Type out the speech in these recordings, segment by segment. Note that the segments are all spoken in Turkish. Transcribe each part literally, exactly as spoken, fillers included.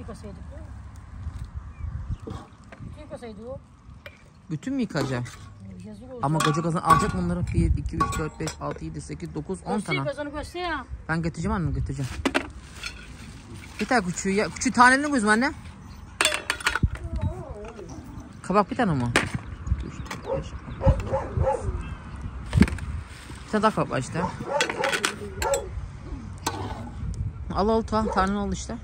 yıkasaydık. Bütün yıkasaydı o. Bütün mü yıkayacak? Ama koca kazan alacak bunları. bir, iki, üç, dört, beş, altı, yedi, sekiz, dokuz, on tane. Göster kazanı göster ya. Ben getireceğim anne, getireceğim. Bir tane küçüğü ya. Küçüğü tanelerini koyuz anne. Kabak bir tane mi? üç, dört, beş, bir tane daha kabak var işte. Al al ta, tane al işte.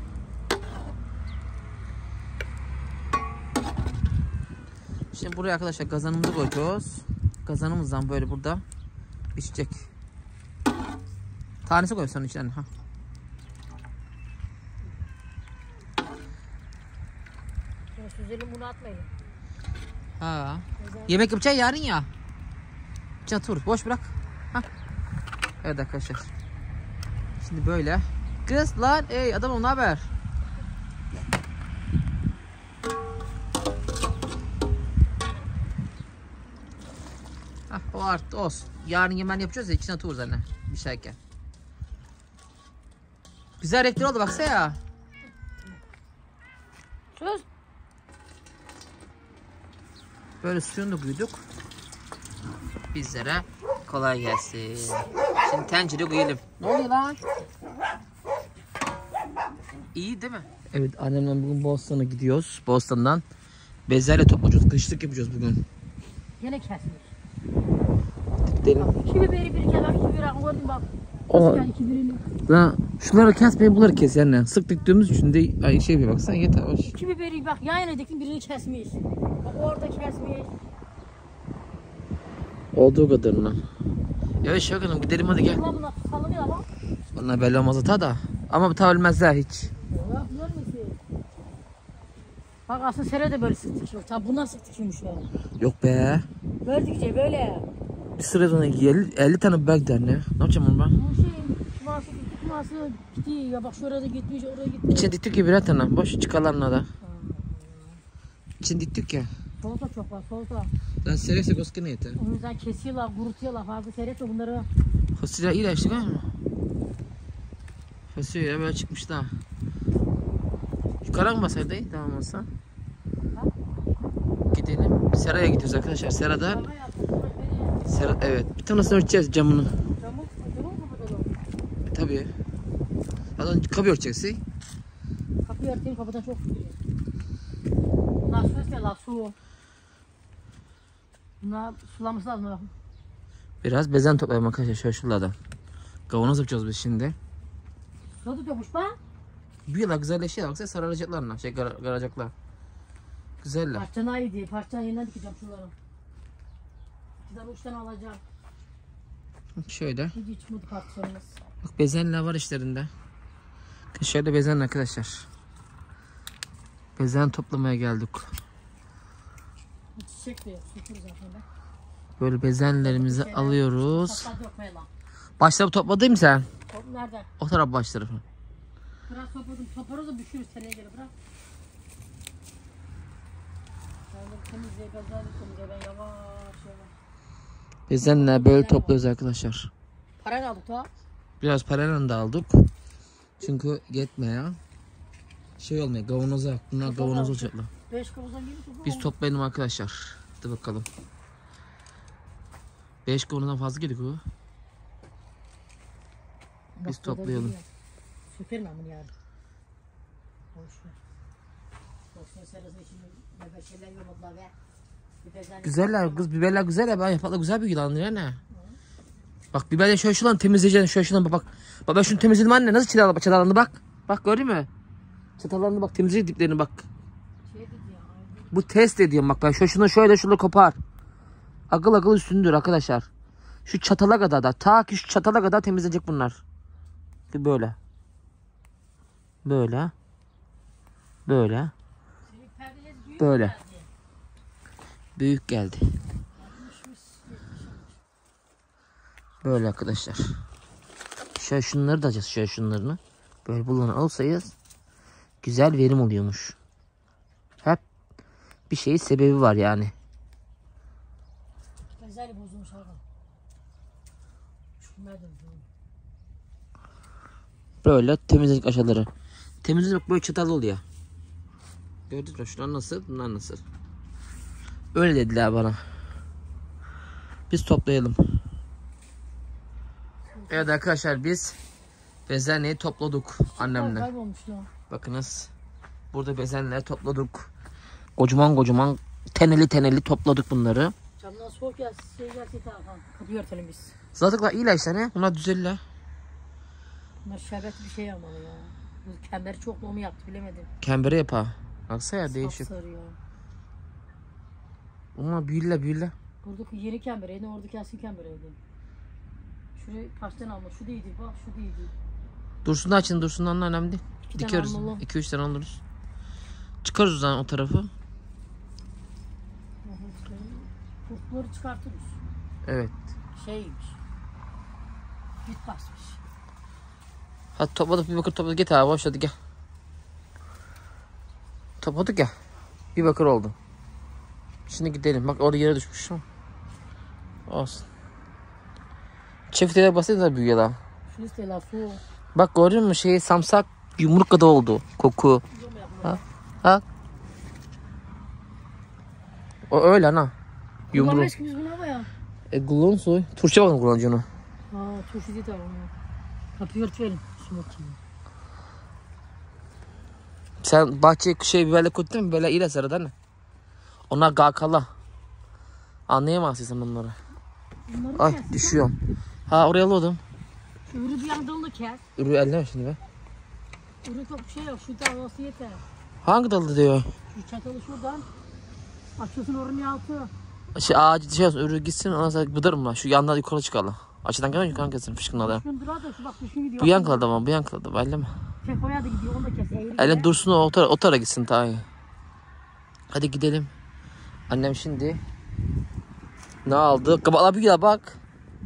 Şimdi buraya arkadaşlar kazanımızı koyuyoruz. Kazanımızdan böyle burada pişecek. Tanesi koy sonra içine. Ha. Süzelim bunu atmayın. Ha. Yemek yapacağız yarın ya. Çatır boş bırak. Ha. Evet arkadaşlar. Şimdi böyle. Kız lan ey adam ne haber? Hah, o arttı olsun. Yarın yemen yapacağız ya içine atıyoruz anne. Bir şeyken. Güzel renkli oldu baksana ya. Söz. Böyle suyunu koyduk. Bizlere kolay gelsin. Şimdi tencere koyalım. Ne oluyor lan? İyi değil mi? Evet annemle bugün Bostan'a gidiyoruz. Bostan'dan bezelye toplayacağız. Kışlık yapacağız bugün. Yine kesmiş. Gidelim. İki biberi bir kere, iki biberi gördüm bak. O, Yani iki birini. lan şunları kesmeyi bunları kes yani. Sık diktiğimiz için de ay şey bir baksan yeter. Hoş. İki biberi bak yan yana diktim birini kesmiş. Bak orada kesmiş. Olduğu kadarına. Evet Şevkat Hanım gidelim hadi gel. Ulan bunlar sallanıyor ama. Bunlar belli olmaz ata da. Ama bu tavilmezler hiç. Ya biliyor musun? Bak aslında sere de böyle sık dikiyor. Tabi bunlar sık dikiyormuş yani. Yok be. Böyle dikecek böyle. Bir sıra sonra elli, elli tane biber der ne? Ne yapacağım onu ben? Bu şey kuması gitti kuması gitti. Ya bak şurada gitmiş oraya gitti. İçine diktik ki birer tane. Boş çıkarlarına da. İçine diktik ya. Solta çok var solta. Lan serese koskine yeter. O yüzden kesiyorlar, kurutuyorlar fazla serese bunları. Fasulye iyileştik ha mı? Fasulye böyle çıkmış daha. Yukarı mı basaydı? Tamam olsa. Gidelim. Seraya gidiyoruz arkadaşlar. Serada. Sera, evet. Bir tanesini örteceğiz camını. Camı, camı mı kapatalım? Tabii. Adam kapı örteceksin. Kapıyı örteyim kapıdan çok tutuyor. Bunlar su istiyorlar su. Bunlar sulaması lazım. Biraz bezen toplayalım arkadaşlar şöyle şuralardan. Kavanoz yapacağız biz şimdi. Ne tutuyormuş be? Bir yıla güzelleşiyor. Baksana sarılacaklarına. Şey gar garacaklar. Güzeller. Parçana iyi diye. Parçana yeniden dikeceğim şunları. İki tane uçtan alacağım. Şöyle. Hiç çıkmadı parçalarımız. Bak bezenler var işlerinde. Şöyle bezen arkadaşlar. Bezen toplamaya geldik. Çiçek de yok. Sütür zaten de. Böyle bezenlerimizi Şeyler, alıyoruz. toplar yok Meyla. Başları topladın mı sen? Top nerede? O taraf başları. Biraz topladım. Toparız da düşürürüz seneye göre bırak. Ben temizliğe gazlarla temizliğe ben yavaş yavaş. Bezenler böyle topluyoruz arkadaşlar. Para ne aldık da? Biraz parayla da aldık. Çünkü yetmiyor. Şey olmuyor kavanoza. Bunlar kavanoz olacaklar. Beş kavuzdan gibi topu. Biz toplayalım arkadaşlar. Hadi bakalım. Beş kavanozdan fazla geldik o. Biz toplayalım. Sökerim ben bunu yarın. Boşver. Boşver serasın içinde böyle şeyler yolladılar ve güzeller kız biberler güzel ya ben yapakla güzel bir yılan ya ne? Bak biberleri şöyle şuradan temizleyeceğim şöyle şuradan bak. Bak ben şunu temizledim anne nasıl çatal çatallarını bak. Bak gördün mü? Çatallarını bak temizle diplerini bak. Şey bu test ediyorum bak ben şöyle şunu şöyle şunu kopar. Akıl akıl üstündür arkadaşlar. Şu çatala kadar da ta ki şu çatala kadar temizlenecek bunlar. Bir böyle. Böyle. Böyle. Böyle. Büyük geldi. Böyle arkadaşlar. Şöyle şunları da alacağız. Şöyle şunlarını. Böyle bunları alsayız güzel verim oluyormuş. Hep bir şeyin sebebi var yani. Bezelye bozulmuş abi. Böyle temizledik aşağıları. Temizlik bak böyle çatal oluyor. Gördünüz mü? Şunlar nasıl? Bunlar nasıl? Öyle dediler bana. Biz toplayalım. Evet arkadaşlar biz bezenyeyi topladık annemle. Kaybolmuş lan. Bakınız. Burada bezenyeleri topladık. Kocaman kocaman teneli teneli topladık bunları. Camdan soğuk gelse şey gelse tamam. Kapıyı örtelim biz. Zaten iyiler işte ne? Bunlar düzeller. Bunlar şerbetli bir şey yapmalı ya. Bu kemberi çok mu yaptı bilemedim. Kembere yapar. Baksana ya değişik. Sapsarı ya. Ama büyüle büyüle. Buradaki yeni kembereydi, oradaki eski kembereydi. Şurayı kaçtan alma, şu değildi bak, şu değildi. Dursun da açın, dursun da önemli değil. İki Dikiyoruz. iki üç tane alırız. Çıkarız o zaman o tarafı. Kurtları çıkartırız. Evet. Şeymiş. Bit basmış. Hadi topladık bir bakır topladık. Git abi başladı gel. Topladık ya. Bir bakır oldu. Şimdi gidelim. Bak orada yere düşmüş. Olsun. Çiftliğe basit de büyüyor da. Şu isteler su. Bak gördün mü şey samsak yumruk kadar oldu. Koku. Ha? Ha? O öyle ana. Yumruk. Kullanmış ki biz bunu ama ya. E kullan soy. Turşa bakın kullanıcını. Ha turşu değil tamam ya. Kapıyı örtüverim. Su bakayım. Sen bahçeye şey biberle koydun mu? Böyle iyi de sarıda ne? Onlar gakala. Anlayamazsın sen bunları. Bunları Ay kes. düşüyorum. Ha oraya alıyordum. Şu ürü bir yandan da kes. Ürü elleme şimdi be. Ürü çok şey yok. Şu tavası yeter. Hangi dalda diyor? Şu çatalı şuradan. Açıyorsun oranın altı. Şey ağacı şey olsun ürü gitsin ondan sonra bıdarım lan. Şu yandan yukarı çıkalım. Açıdan gelen yukarı kesin fışkınladı. Şunu durar da şu bak düşün gidiyor. Bu yankıladı ama bu yankıladı. Elleme. Kekoya da gidiyor onu da kes. Eğri Ellen gider. dursun o tara, o tara gitsin ta iyi. Hadi gidelim. Annem şimdi ne aldı? Kabaklar büyüyor bak.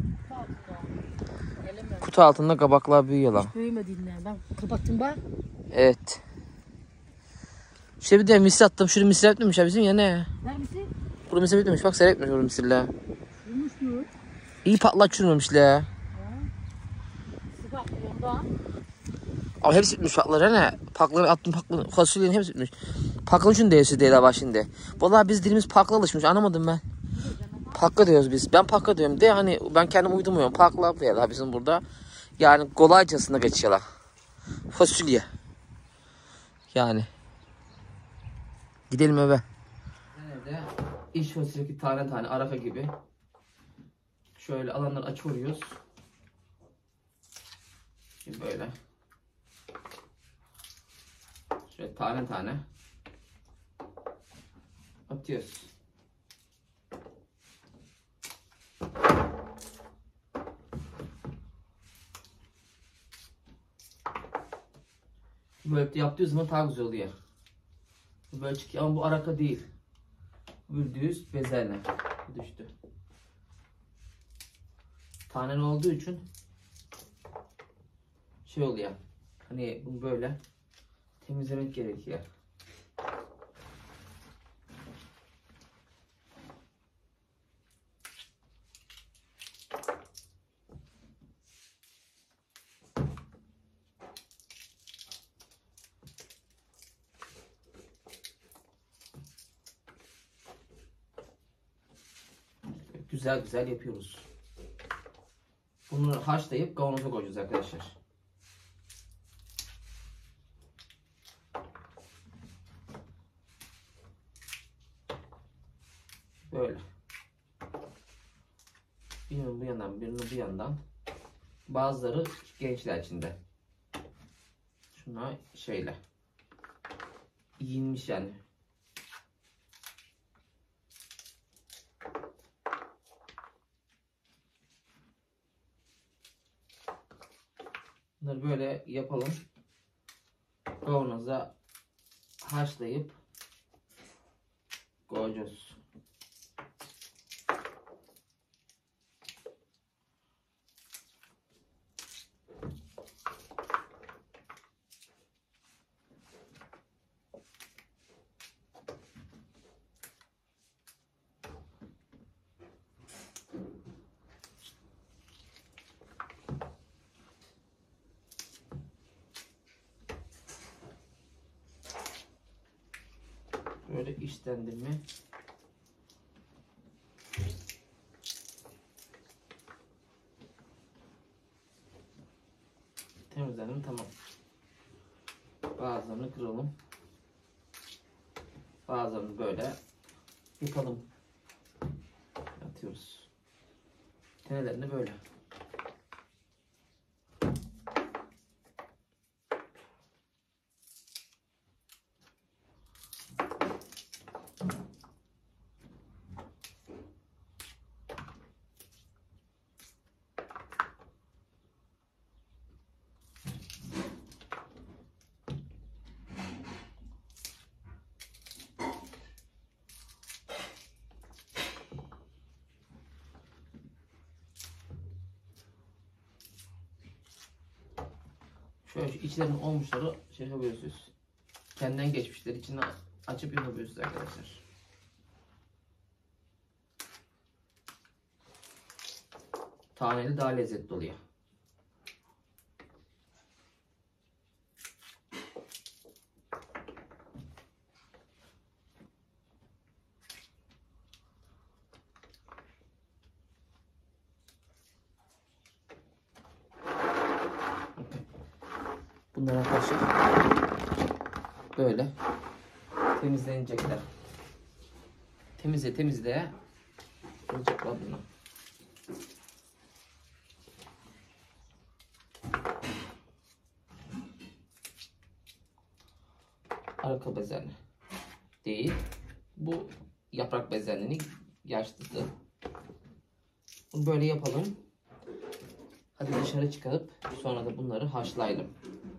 Eleme. Kutu altında kabaklar büyüyor lan. Hiç büyümediğinden ben kapattım bak. Evet. İşte bir de misir attım. Şurada misir etmemiş ya bizim ya ne? Neresi? Burada misir etmemiş. Bak seyretmiş orada misirler. Yumuş diyor. İyi patlat çürümemişler. Sıcak ondan. Ama hepsi bitmiş pakları ne? Pakları attım pakları. Fasulyenin hepsi bitmiş. Paklın şunun değersi değil ha şimdi. Vallahi biz dilimiz pakla alışmış anlamadım ben. Pakla diyoruz biz. Ben pakla diyorum de hani ben kendim uydurmuyorum. Pakla diyorlar bizim burada. Yani kolaycasına geçiyorlar. Fasulye. Yani. Gidelim eve. Evde iş fasulyesi tane tane araka gibi. Şöyle alanları açıyoruz. Şimdi böyle. Şöyle tane tane atıyoruz. Böyle yaptığı zaman daha güzel oluyor. Böyle çıkıyor ama bu araka değil. Bu düz bezelye düştü. Taneli olduğu için şey oluyor. Hani bunu böyle temizlemek gerekiyor. Güzel güzel yapıyoruz. Bunu haşlayıp kavanoza koyacağız arkadaşlar. Böyle. Birini bu yandan, birini bu yandan. Bazıları gençler içinde. Şuna şeyle. Yiyinmiş yani. Bunları böyle yapalım. Kavanoza haşlayıp koyacağız. Böyle işlendi mi? Temizledim, tamam. Bazılarını kıralım. Bazılarını böyle yapalım. Atıyoruz. Tenelerini böyle. Şöyle şu içlerinin olmuşları şey yapıyorsunuz. Kendinden geçmişler içini açıp yapabiliyorsunuz arkadaşlar. Taneli daha lezzetli oluyor. Bunlar arkadaşlar böyle temizlenecekler. Temizle temizle olacaklar bunu. Arka bezenli değil. Bu yaprak bezenlinin yaşlısı. Bunu böyle yapalım. Hadi dışarı çıkarıp sonra da bunları haşlayalım.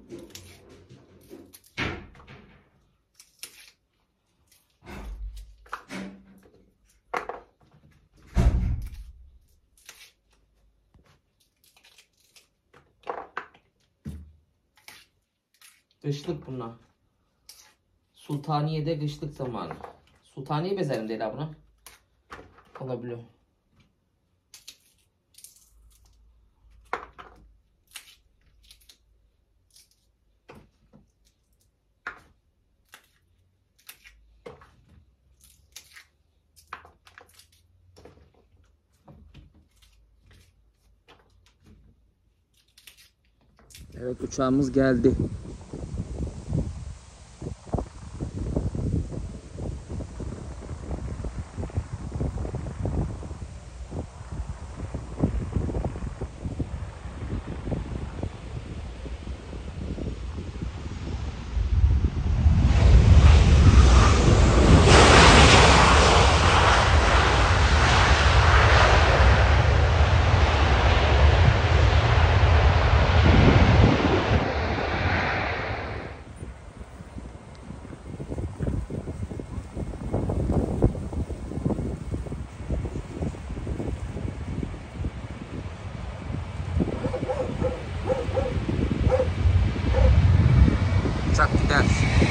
Kışlık bunlar. Sultaniye'de kışlık zamanı. Sultaniye bezerim değil ha buna. Olabiliyor. Evet, uçağımız geldi. Uçak gider.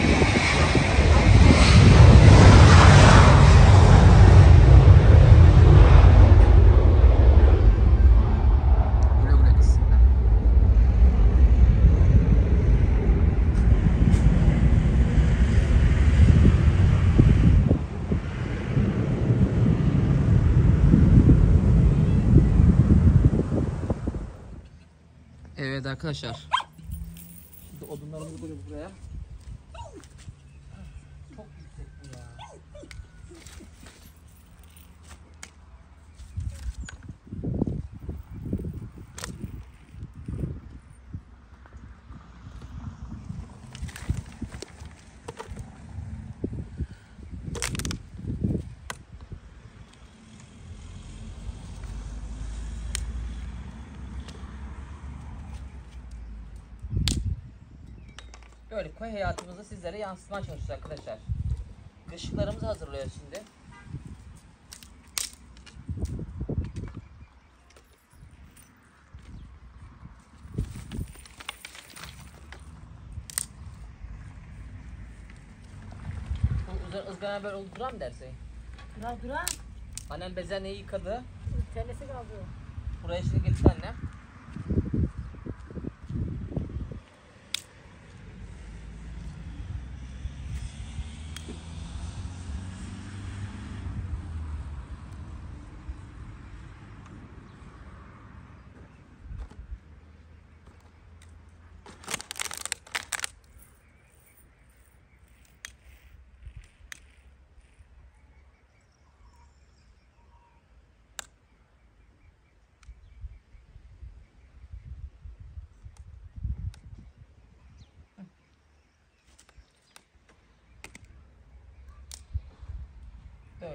Güle güle gitsinler. Evet arkadaşlar. Şimdi odunlarımızı koyuyoruz buraya. Çok yüksek bu ya. Böyle köy hayatımızı sizlere yansıtmaya çalışıyoruz arkadaşlar. Işıklarımızı hazırlıyoruz şimdi. Bu ızgara- ızgara böyle oldu duran mı dersin? Dura dura. Annem bezenyeyi yıkadı. Tenesi kaldı. Buraya şimdi getirdi annem.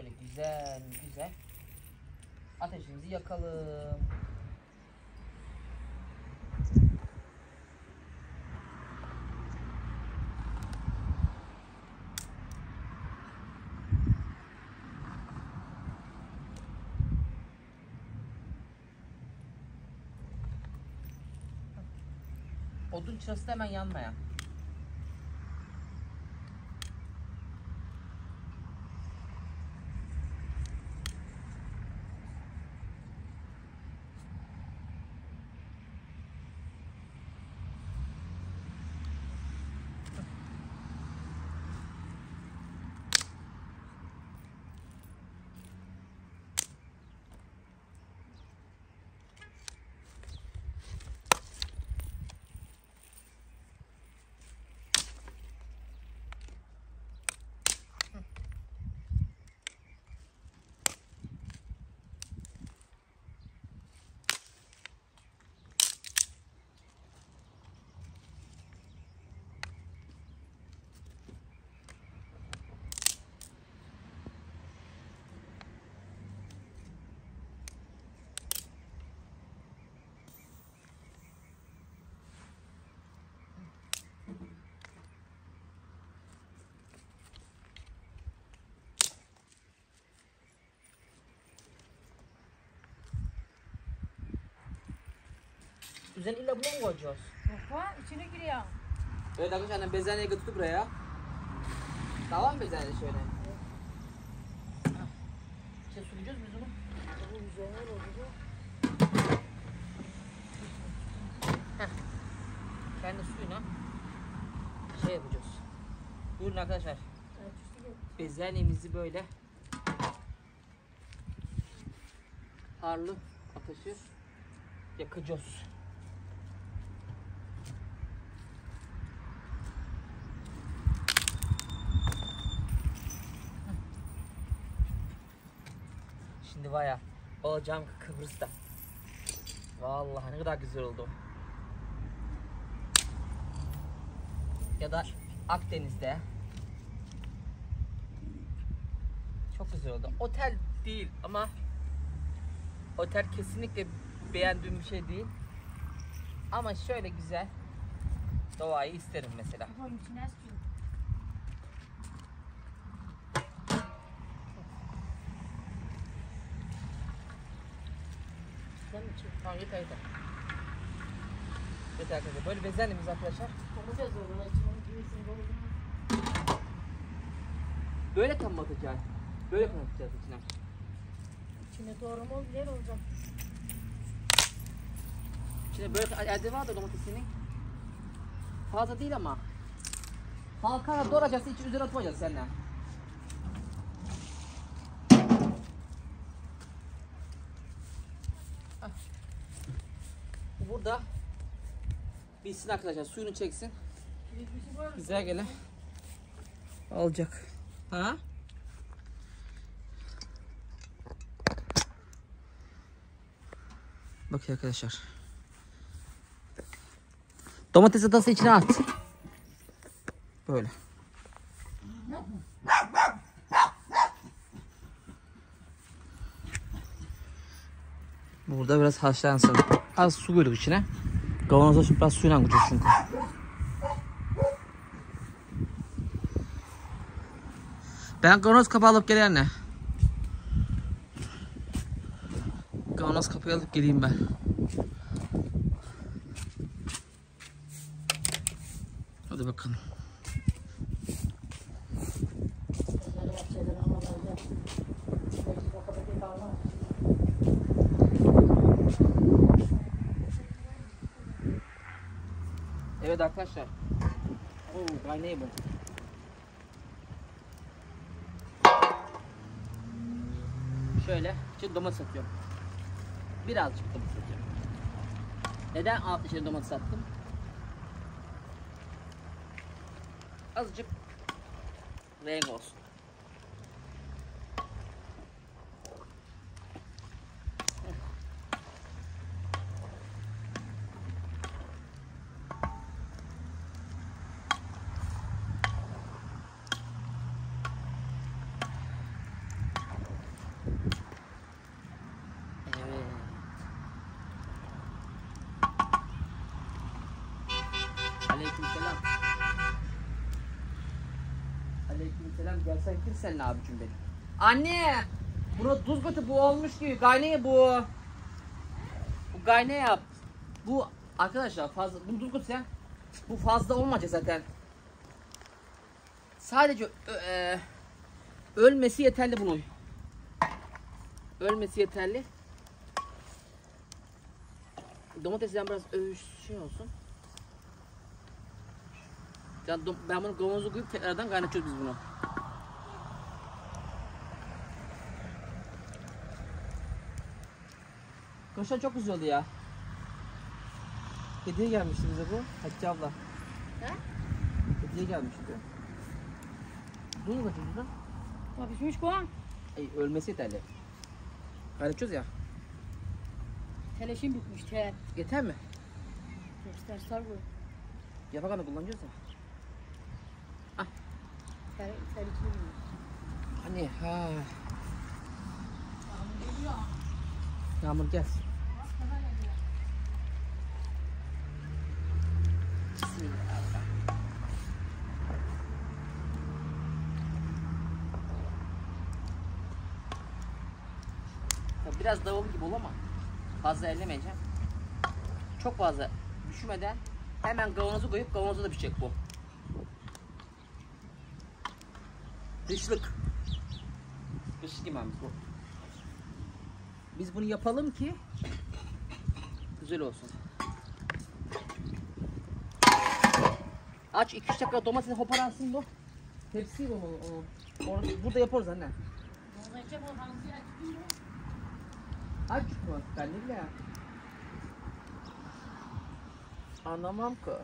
Şöyle güzel güzel ateşimizi yakalım. Odun çırası da hemen yanmaya. Üzerine illa bunu mu koyacağız? Yok içine giriyor. Evet arkadaşlar bezelyeyi götürdü buraya. Tamam mı bezelye şöyle? Şey sulayacağız biz onu. Bu güzel oldu. Heh. Kendi suyuna şey yapacağız. Buyurun arkadaşlar. Bezelyemizi böyle harlı ateşi yakacağız. Şimdi var ya olacağım Kıbrıs'ta. Vallahi ne kadar güzel oldu. Ya da Akdeniz'de. Çok güzel oldu. Otel değil ama otel kesinlikle beğendiğim bir şey değil. Ama şöyle güzel doğayı isterim mesela. Bunun içine sıkıyor. Sen mi çık? Tamam yeter yeter. Yeter arkadaşlar. Böyle bezelyemiz arkadaşlar. Konacağız orada. İçine girirsin dolabına. Böyle tam mı atacağız? Böyle mi atacağız içine? İçine doğru mu yer olacak. İçine böyle elde vardı domatesinin. Fazla değil ama. Halkana doğrayacağız, içi üzerine atmayacağız seninle. Burada bitsin arkadaşlar, suyunu çeksin. Güzel gele. Olacak. Ha? Bakın arkadaşlar. Domates atası içine at. Böyle. Burada biraz haşlansın. Az su koyduk içine. Kavanoza şimdi biraz suyla koyacağız çünkü. Ben kavanoz kapı alıp geleyim anne. Kavanoz kapıyı alıp geleyim ben. Hadi bakalım. Evet arkadaşlar. Oo, kaynıyor bu. Şöyle, şimdi domates atıyorum. Birazcık domates atıyorum. Neden alt içine domates attım? Azıcık renk olsun. Aleykümselam. Gelsen girsen ne abicim benim. Anne! Buna tuz götü bu olmuş gibi. Gayneye bu. Bu gayne yap. Bu arkadaşlar fazla. Bunu tuz götü sen. Bu fazla olmayacak zaten. Sadece e, ölmesi yeterli bunun. Ölmesi yeterli. Domatesden biraz övüş şey olsun. Yani ben bunu kavanoza koyup tekrardan kaynatıyoruz biz bunu. Koşan çok güzel oldu ya. Hediye gelmişti bize bu. Hatice abla. He? Hediye gelmişti. Dur mu kaçırdı da? Ya pişmiş koğan. Ey ölmesi yeterli. Kaynatıyoruz ya. Teleşim bitmiş tel. Yeter mi? Göster sar bu. Yapakanı kullanacağız ya. Tel, tel içine binmiş. Hani ha. Yağmur geliyor. Yağmur gelsin. Bismillahirrahmanirrahim. Biraz davul gibi ol ama fazla ellemeyeceğim. Çok fazla düşmeden hemen kavanozu koyup kavanoza da pişecek bu. Dışlık. Dışlık imamız bu. Biz bunu yapalım ki güzel olsun. Aç iki üç dakika domatesi hoparansın bu. Tepsi bu onu. Orada, burada yaparız anne. Aç mı? Ben ne bileyim. Anlamam ki.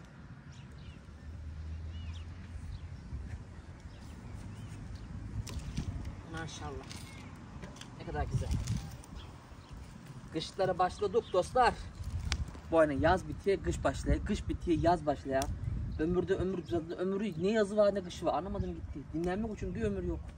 Maşallah. Ne kadar güzel. Kışlara başladık dostlar. Bu aynen yaz bitiyor, kış başlıyor. Kış bitiyor, yaz başlıyor. Ömürde ömür uzadı. Ömrü ne yazı var ne kışı var. Anlamadım gitti. Dinlenmek için bir ömür yok.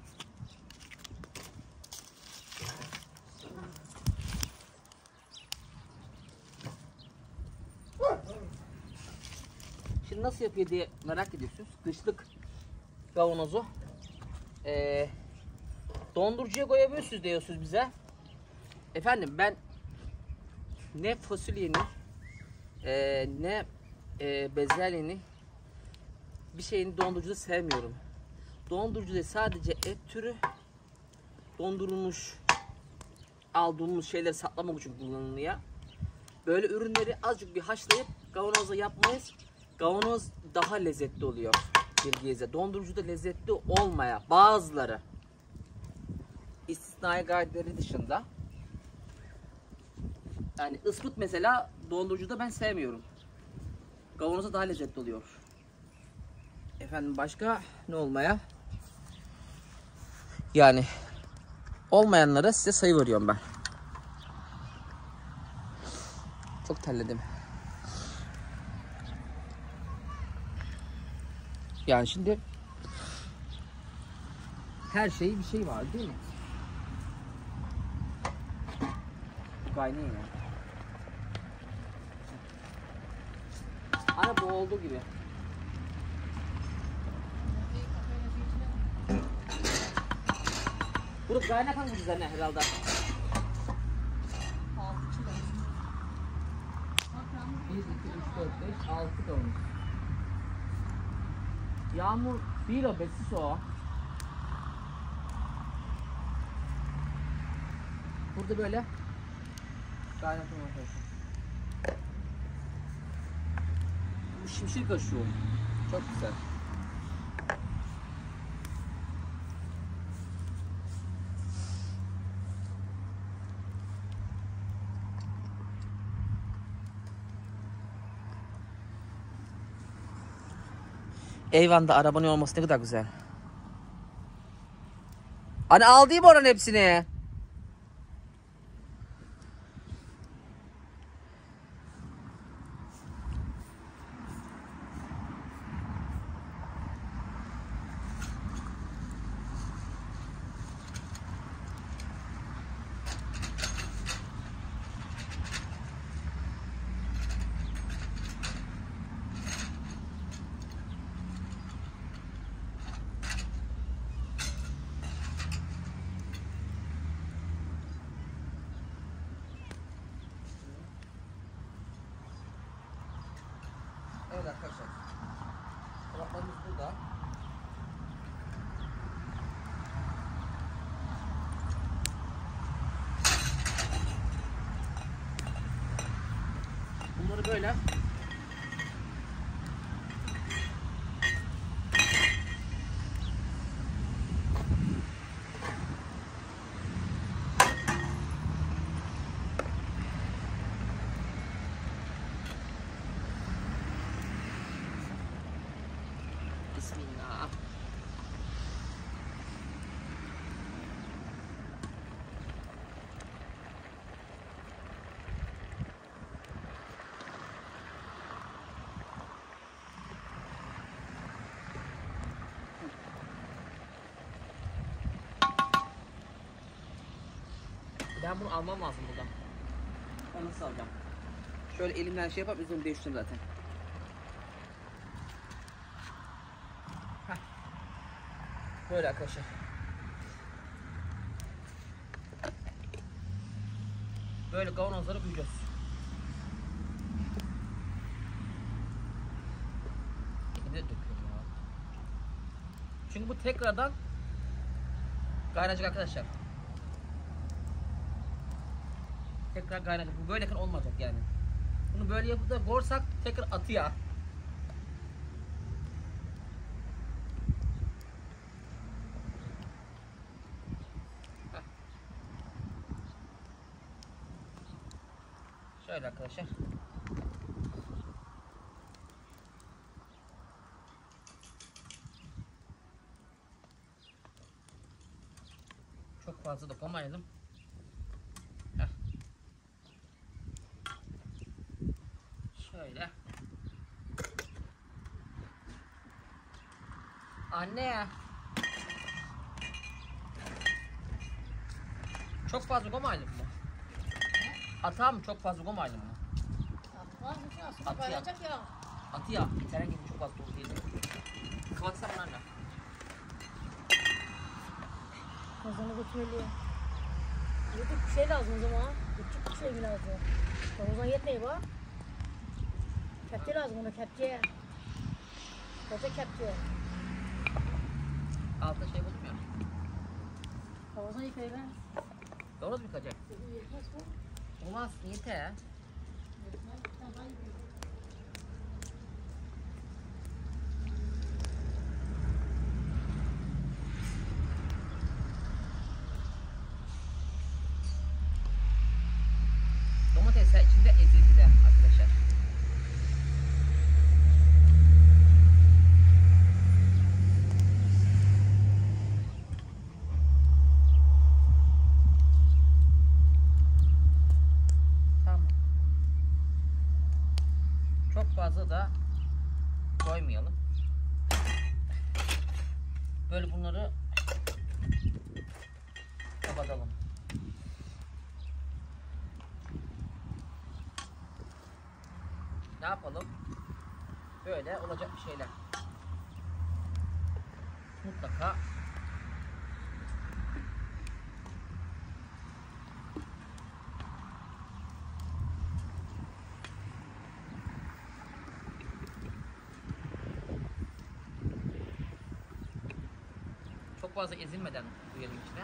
Şimdi nasıl yapıyor diye merak ediyorsunuz. Kışlık kavanozu ee, dondurucuya koyabiliyorsunuz diyorsunuz bize. Efendim ben ne fasulyeni e, ne e, bezelyeni bir şeyin dondurucuda sevmiyorum. Dondurucuda sadece et türü dondurulmuş aldığımız şeyleri saklamak için kullanılıyor. Böyle ürünleri azıcık bir haşlayıp kavanoza yapmayız. Kavanoz daha lezzetli oluyor bilgiyize. Dondurucuda lezzetli olmaya bazıları istisnai gayetleri dışında. Yani ıspıt mesela dondurucuda ben sevmiyorum. Kavanozda daha lezzetli oluyor. Efendim başka ne olmaya? Yani olmayanlara size sayı veriyorum ben. Çok terledim. Yani şimdi her şeyi bir şey var değil mi? Kaynıyor ya. Ana bu olduğu gibi. Burası kaynak hangi düzenle herhalde? bir, iki, üç, dört, beş, altı kavanoz. Yağmur bir o besis o. Burada böyle kaynatma arkadaşlar. Bu şimşir kaşıyor. Çok güzel. Eyvan'da arabanın olması ne kadar güzel. Hani aldıyım oranın hepsini. Şöyle arkadaşlar. Dolaplarımız burada. Bunları böyle Bismillah. Ben bunu almam lazım buradan. Ben nasıl alacağım? Şöyle elimden şey yapıp üzerine değiştirdim zaten. Heh. Böyle arkadaşlar. Böyle kavanozları koyacağız. Ne döküyorum ya? Çünkü bu tekrardan kaynayacak arkadaşlar. Tekrar kaynayacak. Bu böyleken olmayacak yani. Bunu böyle yapıp da korsak tekrar atıyor. Şöyle arkadaşlar. Çok fazla da koymayalım. Heh. Şöyle. Anne. Çok fazla koymayalım mı? Hata mı çok fazla koymayalım mı? Atmaz mısın? Aslında Atıyor. kaynayacak ya. Atı ya. İçeren gibi çok fazla dolu değil. Kapatsam mı anne? Kazanı götürülüyor. Yedik bir şey lazım o zaman. Küçük bir şey mi lazım? O zaman yetmiyor bu. Kepçe lazım ona, kepçe. Koca kepçe. Altta şey buldum ya. Havuzdan yıkayı ben. Doğru mu yıkacak? Yetmez bu. Olmaz. Yeter. Yetmez. Tamam, ben yıkayayım. Domatesler içinde ezildi de arkadaşlar. Tamam. Çok fazla da koymayalım. Böyle bunları kapatalım. Ne yapalım? Böyle olacak bir şeyler. Mutlaka çok fazla ezilmeden koyalım içine.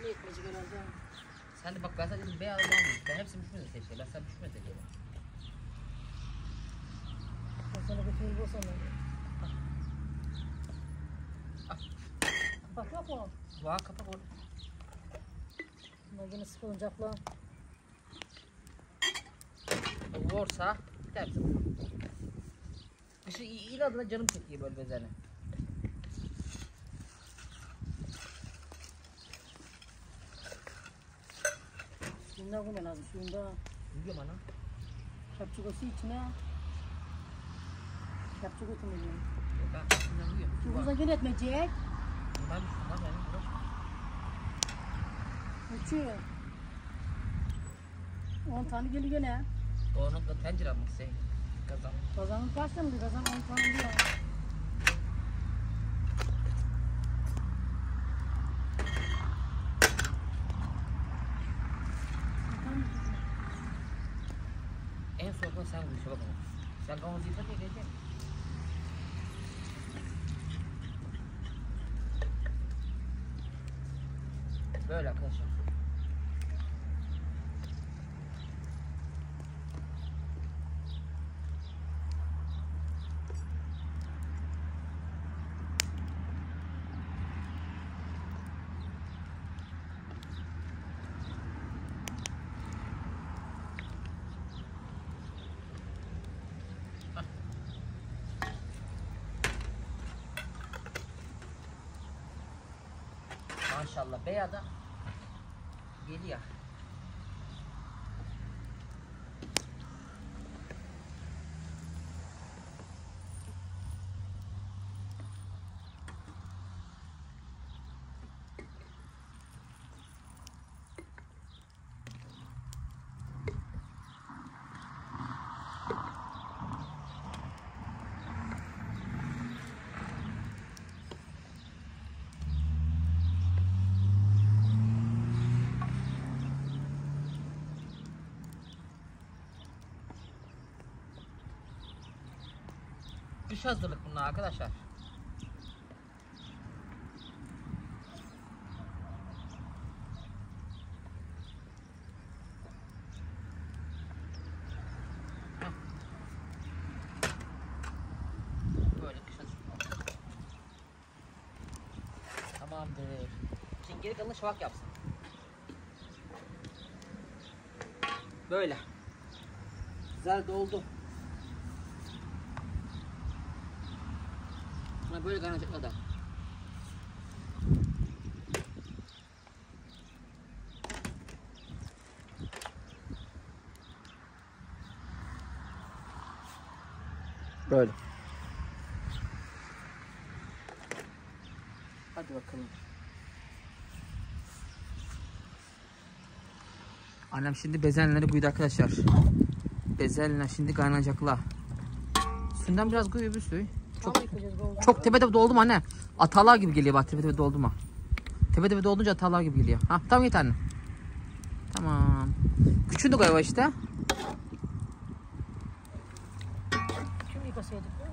Ne etmeyecek herhalde. Sen de bak ben sana dedim beyaz almamış. Ben hepsini pişmedi seçeyim. Ben sana pişmedi dedim. Ben sana götüreyim bu sana. Bak yok mu? Vaa kapak orada. Bunlar yine sıkılacaklar. Olursa biter misin? Dışı iyi, iyi adına canım çekiyor böyle bezene. Suyundan koyman lazım suyundan. Biliyorum ana. Kepçe koysa içine. Kepçe koymayacağım. Ben şundan uyuyorum. Şu kızdan gene etmeyecek. Ben şundan benim uğraşmam. Uçuyor. on tane geliyor gene. Onun da tencere mi senin? Kazan. Kazanın kaç tane oluyor? Kazan on tane diyor. En soğukla sen bu işe bak ama. Sen kavanozu yıkat ya gelecek. Böyle arkadaşlar. Maşallah beyada geliyor. Kış hazırlık bunlar arkadaşlar. Heh. Böyle kış hazırlık. Tamamdır. Şimdi geri kalanı şavak yapsın. Böyle. Güzel doldu. Buna böyle kaynayacak adam. Böyle. Hadi bakalım. Annem şimdi bezenleri koydu arkadaşlar. Bezenler şimdi kaynayacaklar. Suyundan biraz koyuyor bir suyu. Çok, çok tepe tepe doldu mu anne? Atalar gibi geliyor bak tepe tepe doldu mu? Tepe tepe doldunca atalar gibi geliyor. Ha tamam git anne. Tamam. Küçüğünü de koy işte. Kim yıkasaydık ya?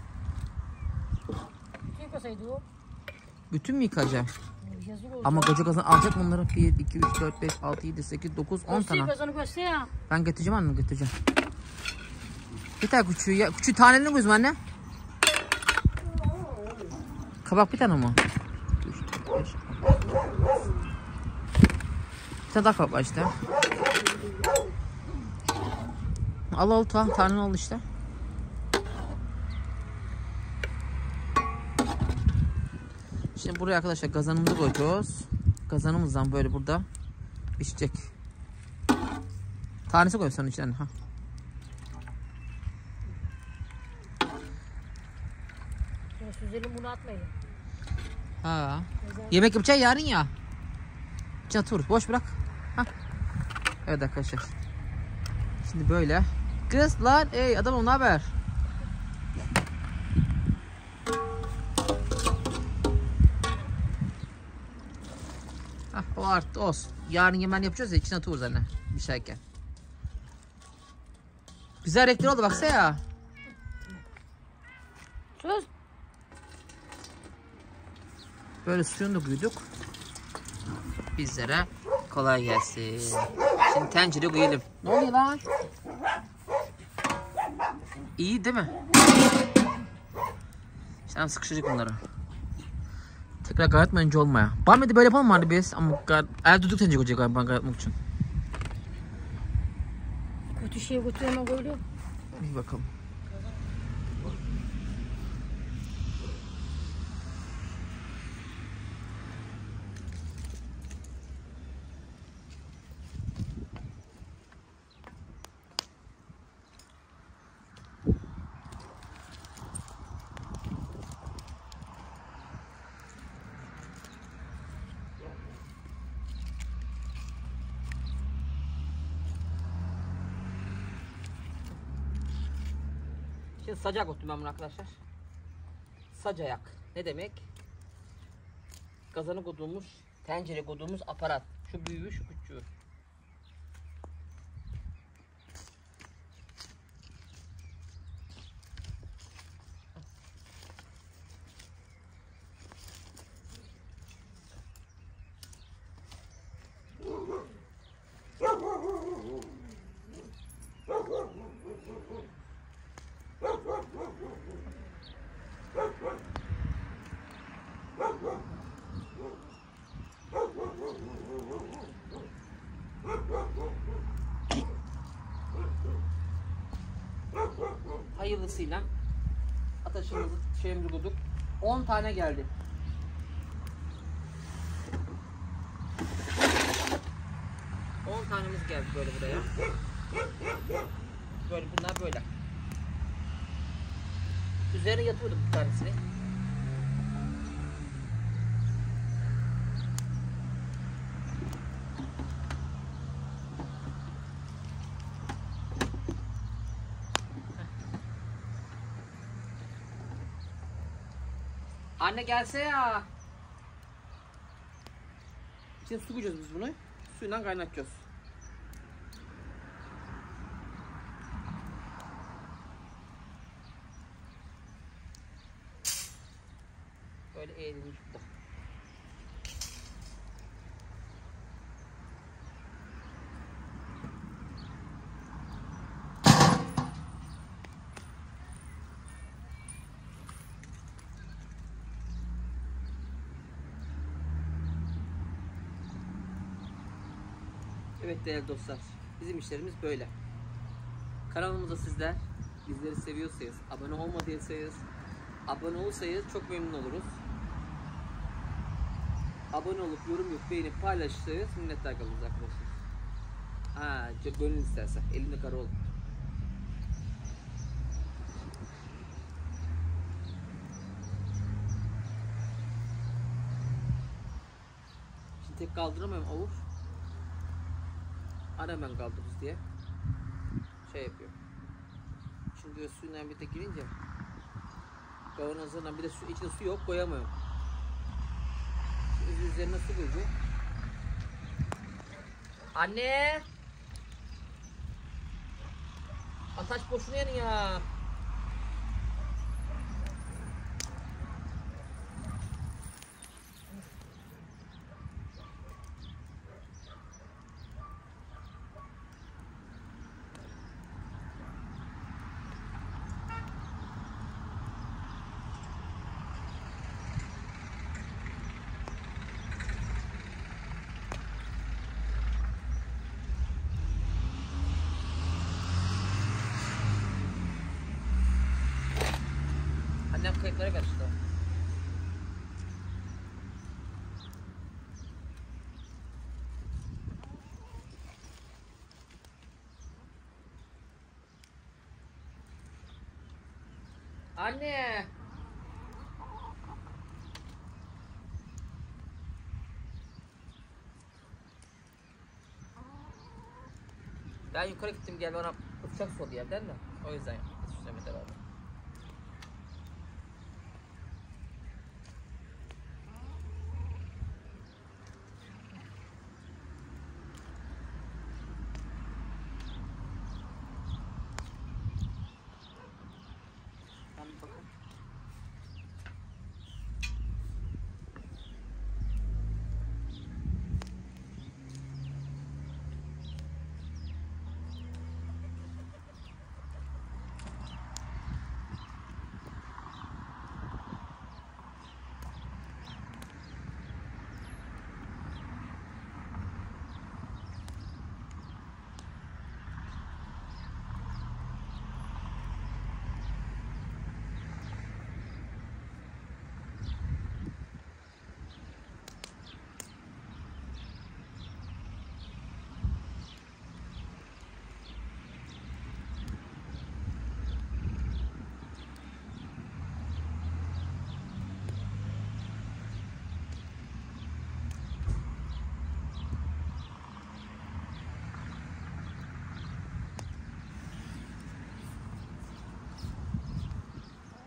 Kim yıkasaydı o? Bütün mü yıkayacağım? Yazık oldu. Ama koca kazan alacak bunları. bir, iki, üç, dört, beş, altı, yedi, sekiz, dokuz, on tane. Göster kazanı göster ya. Ben getireceğim anne getireceğim. Bir tane küçüğü ya. Küçüğü tanelerini koyayım anne. Kabak bir tane mi? üç, dört, beş, bir tane daha kabak var işte. Al al ta tane oldu işte. Şimdi buraya arkadaşlar kazanımızı koyuyoruz. Kazanımızdan böyle burada pişecek. Tanesi koyuyorsun içine. Ha. Süzelim bunu atmayın. Ha. Yemek yapacağız yarın ya. Çatır boş bırak. Ha. Evet arkadaşlar. Şimdi böyle. Kızlar ey adam ne haber? Hah, o arttı olsun. Yarın yemen yapacağız ya içine atıyoruz anne. Bir şeyken. Güzel renkli oldu baksana ya. Sus. Böyle suyunu da koyduk. bizlere kolay gelsin. Şimdi tencere koyalım. Ne oluyor lan? İyi değil mi? Sen sıkışacak bunları. Tekrar gayretme önce olmaya. Bahmet'e böyle yapalım mı hadi biz? Ama el tutuk tencere koyacak galiba gayretmek için. Kötü şey götürüyorum koyuyor. Bir bakalım. Şimdi sacak ottum ben bunu arkadaşlar. Sacayak ne demek? Kazanı koyduğumuz, tencere koyduğumuz aparat. Şu büyüğü, şu küçüğü. Hayırlısıyla ataşımızı şeyimizi bulduk. on tane geldi. on tanemiz geldi böyle buraya. Böyle bunlar böyle. Üzerine yatıyordum bir tanesini. Anne gelse ya. Şimdi su koyacağız biz bunu. Suyla kaynatacağız. Böyle eğilmiş bu da. Evet değerli dostlar, bizim işlerimiz böyle. Kanalımızda sizler bizleri seviyorsanız, abone olmadıysanız, abone olursanız çok memnun oluruz. Abone olup yorum yok, beğenip paylaşırsanız minnettar kalırız arkadaşlar. Ha, çok gönül isterse, elinde kara ol. Şimdi tek kaldıramıyorum avur. Ara hemen kaldırırız diye şey yapıyor. Şimdi suyla bir de girince kavanozlardan bir de su, içinde su yok, koyamıyorum. Şimdi üzerine su koyacağım. Anne! Ataş boşuna yanıyor ya. Annem kayıtlara karıştı. Anne! Ben yukarı gittim, gel bana bıçak soğudu yerden de. O yüzden süslemede vardı.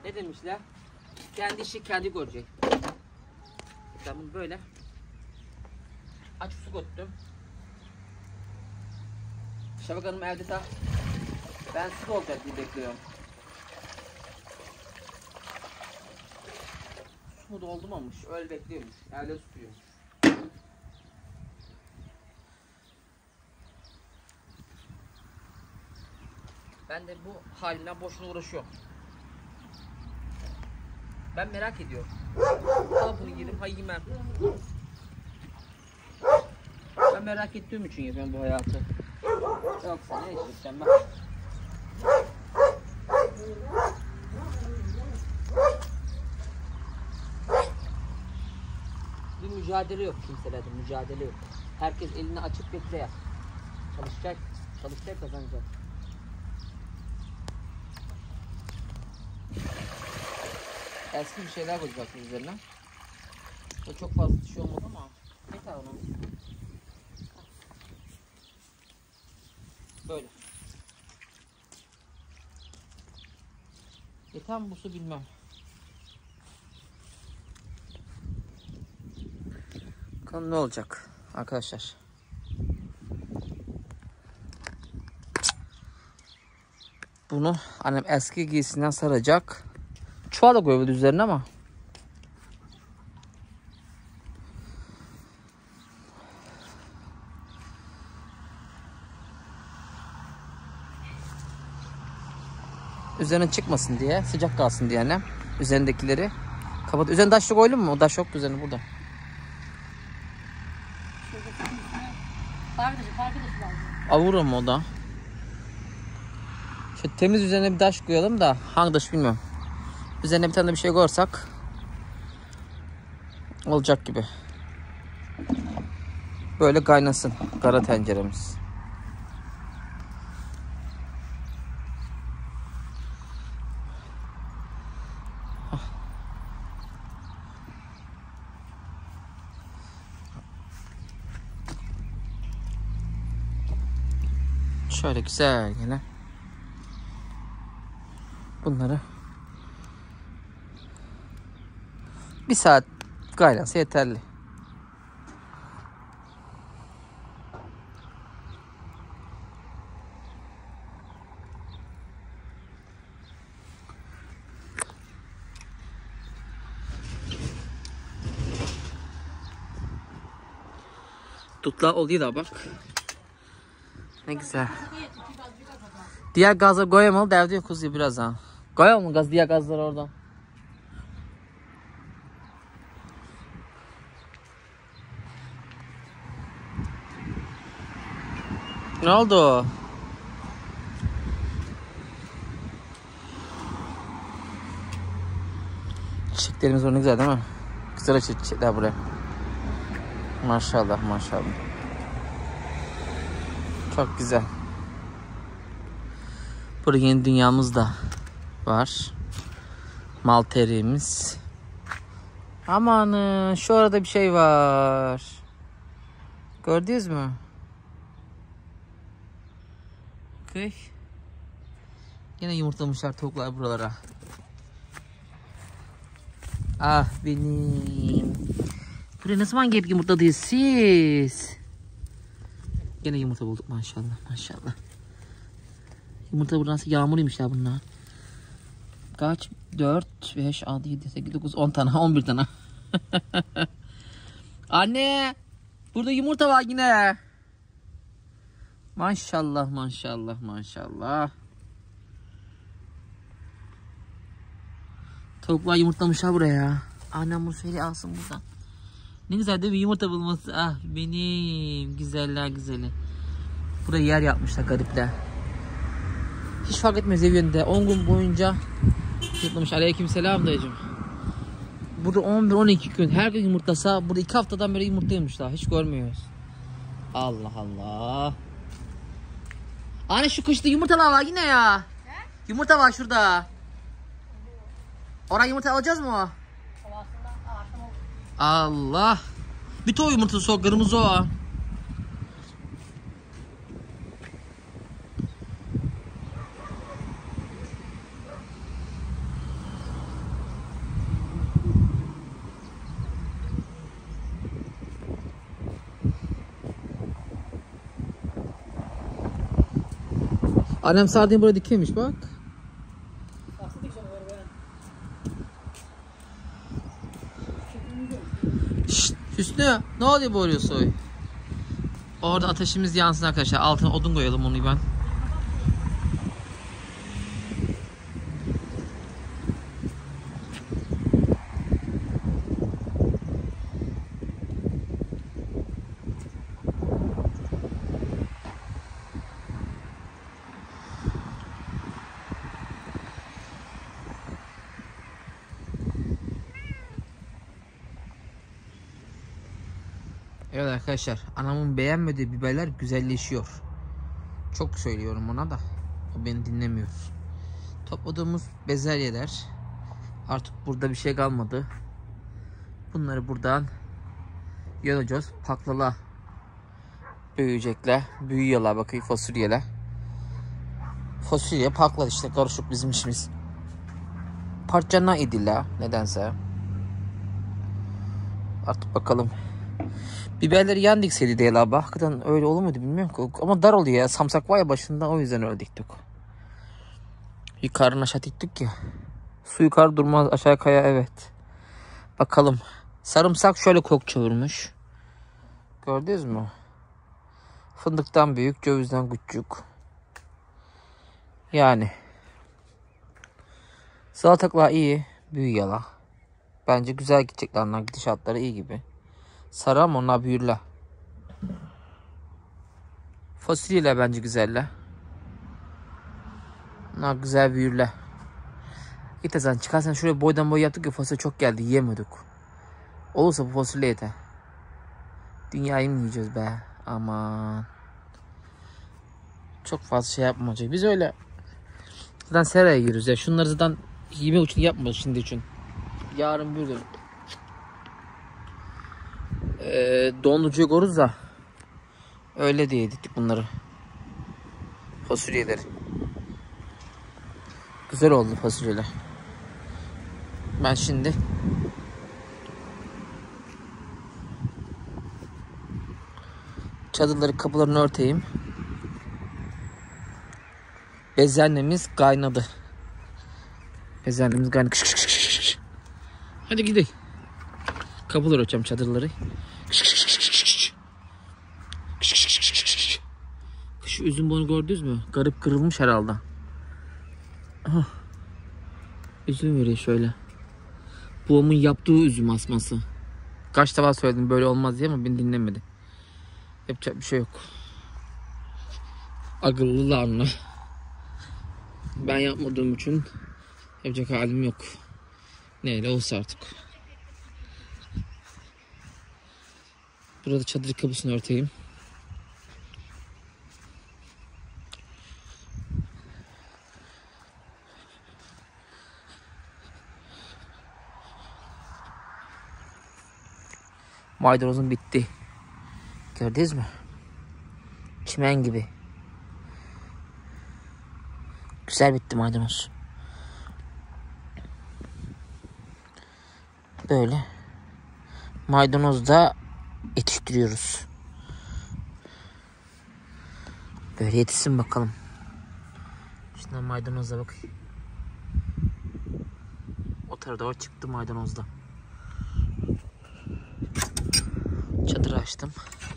Ne demişler? Kendi işi kendi görecek. Ben bunu böyle açıp su koydum. Şafak Hanım evde ta. Ben su olacak diye bekliyorum. Su doldurmamış. Öyle bekliyormuş. Evde tutuyor. Ben de bu halimden boşuna uğraşıyorum. Ben merak ediyorum. Ha bunu yedim, ha yemem. Ben merak ettiğim için yapıyorum bu hayatı. Yoksa ne isteyeceğim ben? Bir mücadele yok kimselerde, mücadele yok. Herkes elini açıp bekliyor. Çalışacak, çalışacak, kazanacak. Eski bir şeyler koyacaksın üzerine. O çok fazla şey olmaz ama yeter ona. Böyle. Yeter mi bu su bilmem. Bakalım ne olacak arkadaşlar. Bunu annem eski giysinden saracak. Çuval da koyuyordu üzerine ama. Üzerine çıkmasın diye, sıcak kalsın diye annem. Üzerindekileri kapat. Üzerine daşlık koydun mu? O daş yok üzerine burada. Avurum mu o da? Şöyle temiz üzerine bir taş koyalım da hangi taş bilmiyorum. Üzerine bir tane bir şey koyarsak olacak gibi. Böyle kaynasın kara tenceremiz. Şöyle güzel yine. Bunları bir saat kaynasa yeterli. Tutla oluyor da bak. Ne güzel. Diğer gazı koyamalı devdi kuzuyu biraz ha. Koyalım mı gaz diğer gazları oradan? Ne oldu? Çiçeklerimiz ne güzel değil mi? Güzel çiçekler buraya. Maşallah maşallah. Çok güzel. Burada yeni dünyamız da var. Mal terimiz. Aman şu arada bir şey var. Gördünüz mü? Kıy. Yine yumurtlamışlar tavuklar buralara. Ah benim. Buraya ne zaman gelip yumurtladınız siz? Yine yumurta bulduk maşallah maşallah. Yumurta buradan yağmuruymuş ya bunlar. Kaç? dört, beş, altı, yedi, sekiz, dokuz, on tane, on bir tane. Anne! Burada yumurta var yine. Maşallah maşallah maşallah. Tavuklar yumurtlamışlar buraya. Annem bunu şöyle alsın buradan. Ne güzel değil mi yumurta bulması? Ah benim güzeller güzeli. Buraya yer yapmışlar garipler. Hiç fark etmez ev yönünde. on gün boyunca yumurtlamış. Aleykümselam dayıcım. Burada on bir on iki gün her gün yumurtlasa burada iki haftadan beri yumurtlaymış daha. Hiç görmüyoruz. Allah Allah. Anne şu kışta yumurtalar var yine ya. He? Yumurta var şurada. Oraya yumurta alacağız mı? Allah. Bir to yumurtası o kırmızı o. Annem sardalya buraya dikilmiş bak. Saksı dik sana böyle. Şşt Hüsnü ne oluyor bu oraya soy? Orada ateşimiz yansın arkadaşlar. Altına odun koyalım onu ben. Evet arkadaşlar, anamın beğenmediği biberler güzelleşiyor. Çok söylüyorum ona da o beni dinlemiyor. Topladığımız bezelyeler, artık burada bir şey kalmadı. Bunları buradan yolacağız. Paklala büyüyecekler. Büyüyorlar bakayım, fasulyeler. Fasulye pakla işte, karışık bizim işimiz. Parçana idiler nedense. Artık bakalım. Biberleri yan dikseydi değil abi. Hakikaten öyle olur muydu bilmiyorum ki. Ama dar oluyor ya. Samsak var ya başında, o yüzden öyle diktik. Yukarıdan aşağı diktik ya. Su yukarı durmaz, aşağı kaya, evet. Bakalım. Sarımsak şöyle kok çevirmiş. Gördünüz mü? Fındıktan büyük, cevizden küçük. Yani. Salatalıklar iyi. Büyüyorlar. Bence güzel gidecekler onlar. Gidişatları iyi gibi. Sarı ama onlar büyürler. Fasulyeler bence güzeller. Onlar güzel büyürler. Git sen çıkarsan şuraya boydan boy yaptık ya, fasulye çok geldi, yiyemiyorduk. Olursa bu fasulye yeter. Dünyayı mı yiyeceğiz be? Aman. Çok fazla şey yapmayacak. Biz öyle zaten seraya yürüyoruz ya. Şunları zaten yeme için yapmıyoruz şimdi için. Yarın bir gün Ee, dondurucuya koyarız da öyle diye yedik bunları, fasulyeleri. Güzel oldu fasulyeler. Ben şimdi çadırları, kapılarını örteyim. Bezelyemiz kaynadı. Bezelyemiz kaynadı. Kış, kış, kış, kış. Hadi gidelim. Kapıları örteceğim, çadırları. Şu üzüm bunu gördünüz mü? Garip kırılmış herhalde. Aha. Üzüm veriyor şöyle. Babamın yaptığı üzüm asması. Kaç defa söyledim böyle olmaz diye ama beni dinlemedi. Yapacak bir şey yok. Akıllılarla. Ben yapmadığım için yapacak halim yok. Neyle olsa artık. Burada çadır kapısını örteyim. Maydanozum bitti. Gördünüz mü? Çimen gibi. Güzel bitti maydanoz. Böyle. Maydanoz da yetiştiriyoruz. Böyle yetişsin bakalım. Şimdi maydanozla bak. O tarafa doğru çıktı maydanozda. Çadır açtım.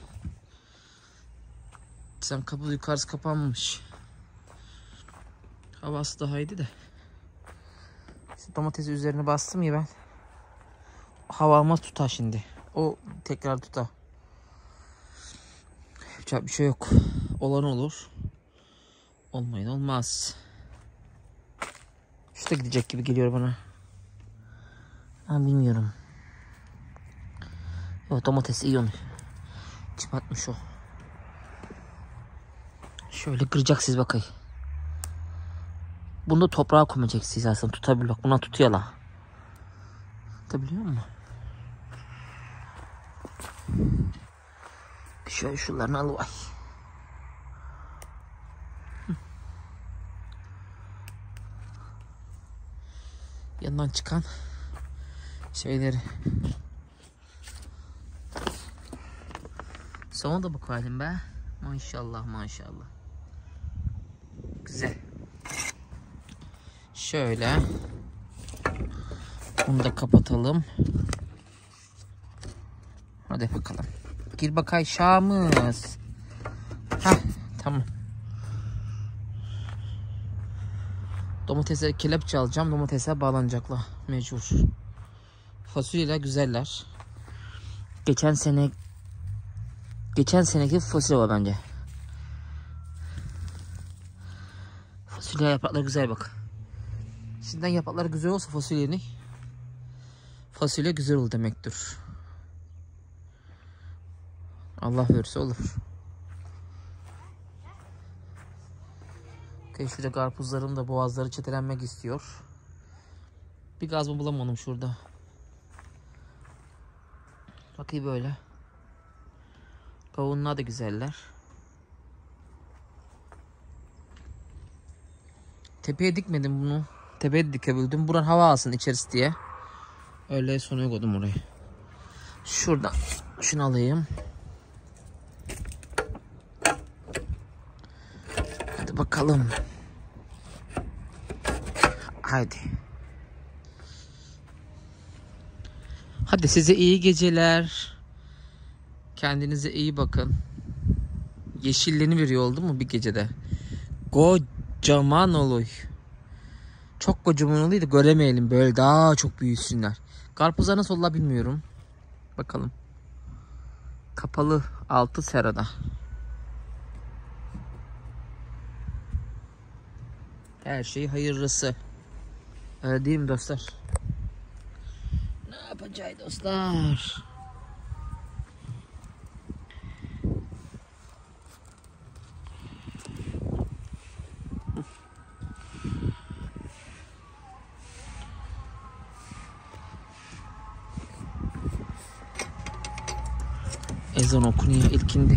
Sen kapı yukarısı kapanmamış. Havası daha iyiydi de. İşte domatesi üzerine bastım ya ben. Hava almaz, tutar şimdi. O tekrar tutar. Yapacak bir şey yok. Olan olur. Olmayın olmaz. Şu da gidecek gibi geliyor bana. Ben bilmiyorum. Yok, domates iyi onu. Çıpartmış o. Şöyle kıracaksınız bakayım. Bunu da toprağa koyacaksınız aslında, tutabiliyor. Buna tutuyorlar. Tutabiliyor musun? Şöyle şunlarını alıvay. Yandan çıkan şeyleri. Sonra da bakayım be. Maşallah maşallah. Güzel. Şöyle. Bunu da kapatalım. Hadi bakalım. Gir bakay Şamız. Hah, tamam. Domatese kelepçe alacağım. Domatese bağlanacaklar. Mecbur. Fasulyeler güzeller. Geçen sene Geçen seneki fasulye var bence. Fasulye yaprakları güzel bak. Şimdiden yaprakları güzel olsa fasulyenin, fasulye güzel olur demektir. Allah verirse olur. Okay, şurada karpuzlarım da boğazları çetelenmek istiyor. Bir gaz mı bulamadım şurada. Bakayım böyle. Kavunlar da güzeller. Tepeye dikmedim bunu. Tepeye dikebildim. Buran hava alsın içerisi diye. Öyle sonu koydum orayı. Şuradan şunu alayım. Hadi bakalım. Haydi. Hadi size iyi geceler. Kendinize iyi bakın. Yeşilleni veriyor oldu mu bir gecede? Kocaman oluy. Çok kocaman oluyor da göremeyelim. Böyle daha çok büyüsünler. Karpuzlar nasıl olur bilmiyorum. Bakalım. Kapalı altı serada. Her şey hayırlısı. Öyle değil mi dostlar? Ne yapacağız dostlar? Ezan okunuyor ilkindi.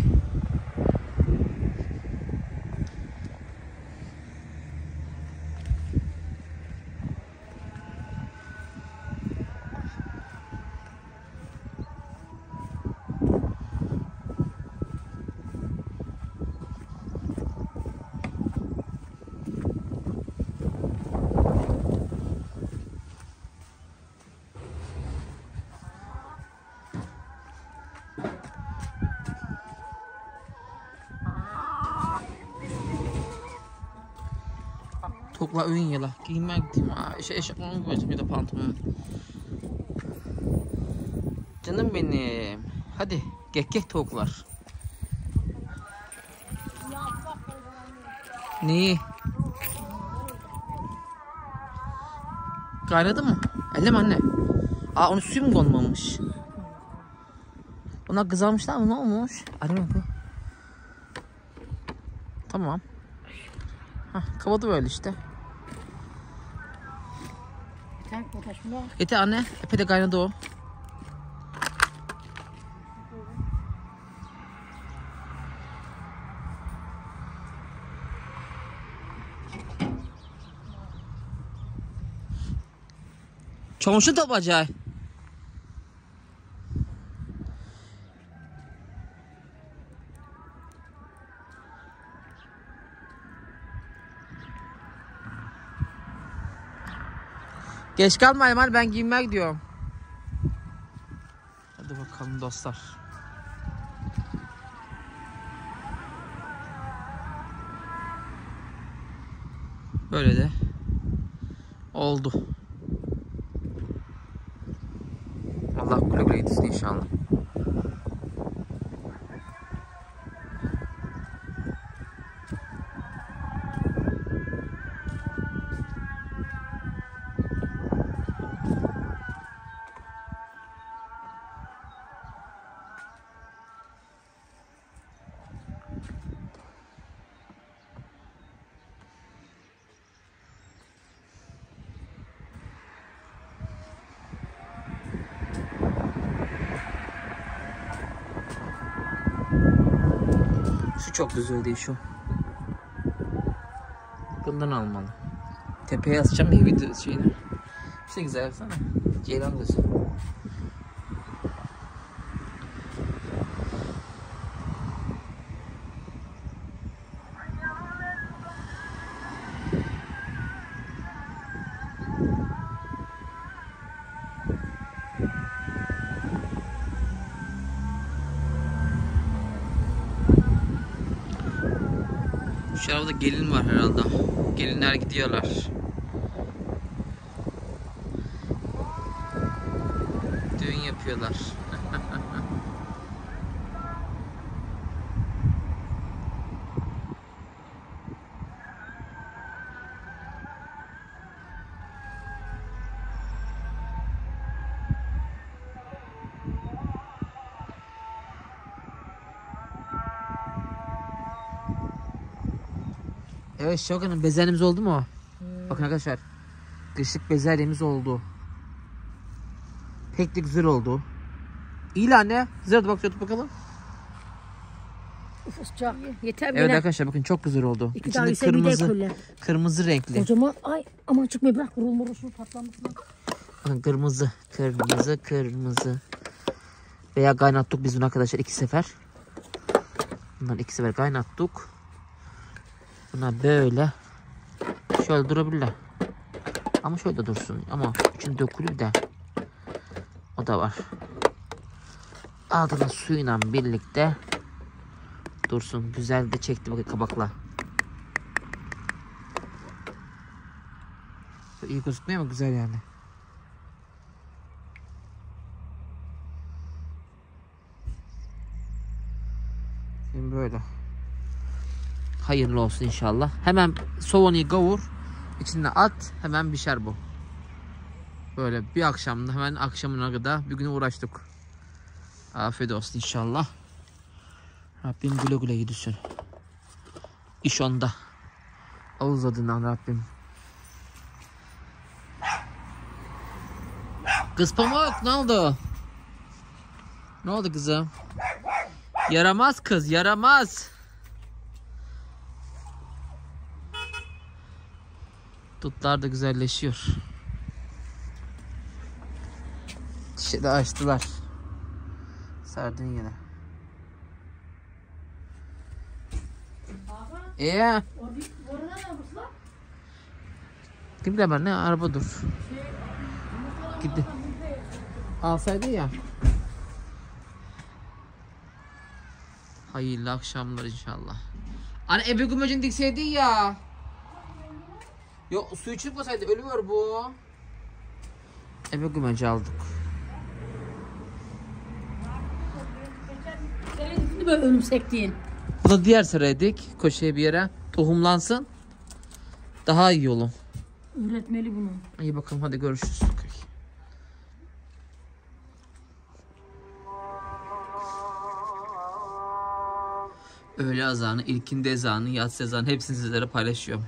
Tokla ön yala. Giyinmek gideyim. Şey eşyalarımı koyacağım ya da pantolon. Canım benim. Hadi gek gek tavuklar. Neyi? Kaynadı mı? Elleme anne. Aa onun suyu mu konmamış? Onlar kızarmışlar mı? Ne olmuş? Anne bu. Tamam. Hah, kapadı böyle işte. Yeter anne. Epey de kaynadı o. Çamaşır toplayacağı. Geç kalmayayım hadi ben giyinmeye gidiyorum. Hadi bakalım dostlar. Böyle de oldu. Allah güle güle yetişsin inşallah. Şu çok güzel değil şu. Bundan almalı. Tepeye asacağım ya video şeyini. İşte güzel yapsana. Ceylan gözü. Şu arabada gelin var herhalde. Gelinler gidiyorlar. Düğün yapıyorlar. Evet Şokan'ın bezenimiz oldu mu? Hmm. Bakın arkadaşlar. Kışlık bezelyemiz oldu. Pek de güzel oldu. İyi lan anne. Güzel oldu, bak şöyle bakalım. Uf sıcak. Yeter evet bile. Arkadaşlar bakın çok güzel oldu. İki İçinde kırmızı, kırmızı renkli. Kocaman ay aman çıkmayı bırak, vurulma vurulsun patlamasın. Bakın kırmızı, kırmızı, kırmızı. Veya kaynattık biz bunu arkadaşlar iki sefer. Bunları iki sefer kaynattık. Buna böyle şöyle durabilirler. Ama şöyle de dursun. Ama içinde dökülür de. O da var. Adana suyuyla birlikte dursun. Güzel de çekti bakın kabakla. İyi gözükmüyor ama güzel yani. Şimdi böyle. Hayırlı olsun inşallah. Hemen soğanı kavur. İçine at. Hemen pişer bu. Böyle bir akşamda hemen akşamına kadar bir güne uğraştık. Afiyet olsun inşallah. Rabbim güle güle gidiyorsun. İş onda. Ağız adından Rabbim. Kız Pamuk ne oldu? Ne oldu kızım? Yaramaz kız, yaramaz. Dutlar da güzelleşiyor. Dişi de açtılar. Sardın yine. Eee? Kim bilir ben ne araba dur. Gitti. Alsaydı ya. Hayırlı akşamlar inşallah. Anne ebe gümecini dikseydi ya. Yok su içip olsaydı ölüyor bu. Ebe gümeci aldık. Senin böyle ölümsek değil. Bunu diğer seraydık. Köşeye bir yere tohumlansın. Daha iyi olur. Üretmeli bunu. İyi bakalım hadi görüşürüz. Öğle azanı, ilkindi ezanı, yatsı ezanı hepsini sizlere paylaşıyorum.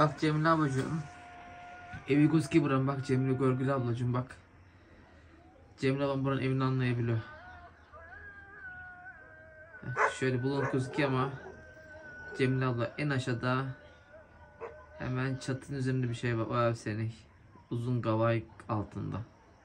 Bak Cemile ablacığım. Evi gözüküyor buranın, bak Cemile Görgülü ablacığım bak. Cemile ablam buranın evini anlayabiliyor. Şöyle bulanık gözüküyor ama Cemile abla en aşağıda hemen çatının üzerinde bir şey var, o ev senin. Uzun kavay altında.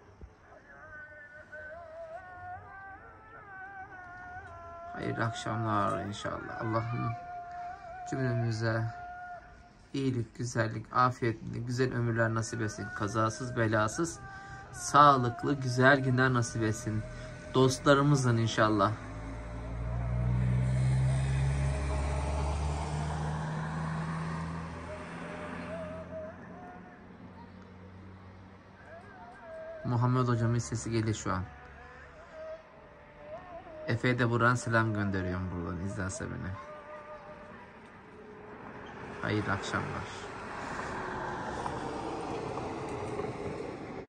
Hayırlı akşamlar inşallah. Allah'ım cümlemize iyilik, güzellik, afiyetli, güzel ömürler nasip etsin. Kazasız, belasız, sağlıklı, güzel günler nasip etsin. Dostlarımızın inşallah. Muhammed hocamın sesi geliyor şu an. Efe'ye de buradan selam gönderiyorum, buradan izlerse beni. Hayırlı akşamlar.